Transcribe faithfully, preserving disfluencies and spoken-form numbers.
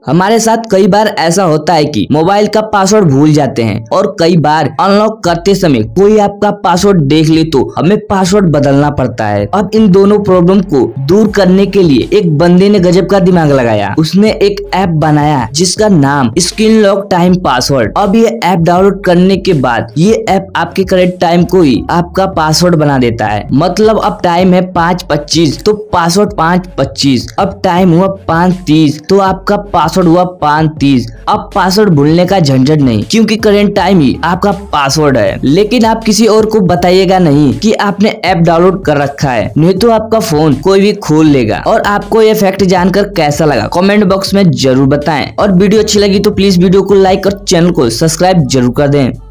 हमारे साथ कई बार ऐसा होता है कि मोबाइल का पासवर्ड भूल जाते हैं और कई बार अनलॉक करते समय कोई आपका पासवर्ड देख ले तो हमें पासवर्ड बदलना पड़ता है। अब इन दोनों प्रॉब्लम को दूर करने के लिए एक बंदे ने गजब का दिमाग लगाया। उसने एक ऐप बनाया जिसका नाम स्क्रीन लॉक टाइम पासवर्ड। अब ये ऐप डाउनलोड करने के बाद ये ऐप आपके करेक्ट टाइम को ही आपका पासवर्ड बना देता है। मतलब अब टाइम है पाँच पच्चीस तो पासवर्ड पाँच पच्चीस। अब टाइम हुआ पाँच तीस तो आपका पासवर्ड हुआ पाँच तीस। अब पासवर्ड भूलने का झंझट नहीं, क्योंकि करंट टाइम ही आपका पासवर्ड है। लेकिन आप किसी और को बताइएगा नहीं कि आपने ऐप डाउनलोड कर रखा है, नहीं तो आपका फोन कोई भी खोल लेगा। और आपको ये फैक्ट जानकर कैसा लगा कमेंट बॉक्स में जरूर बताएं। और वीडियो अच्छी लगी तो प्लीज वीडियो को लाइक और चैनल को सब्सक्राइब जरूर कर दें।